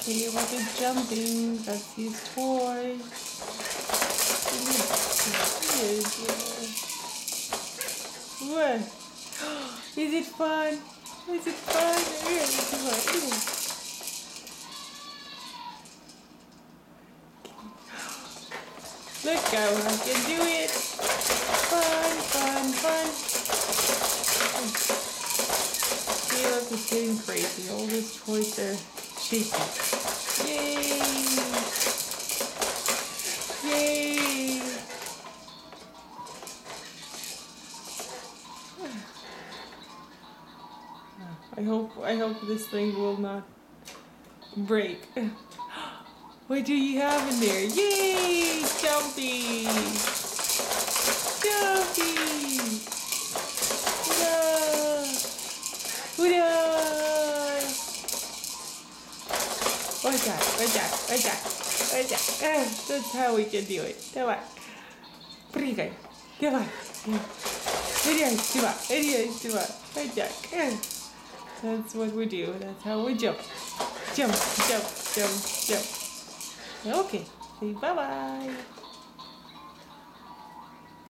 Okay, about the jumping. That's his toy. What? Is it fun? Is it fun? Look how I can do it. Fun, fun, fun. Caleb is getting crazy. All his toys are shaking. Yay! Yay! I hope this thing will not break. What do you have in there? Yay! Jumpy! Jumpy! Hurrah! Hurrah! What's that? What's that? What's that? What's that? That's how we can do it. Давай. Прыгай. Давай. Давай. Вот так. That's what we do. That's how we jump. Jump, jump, jump, jump. Okay. Say bye-bye.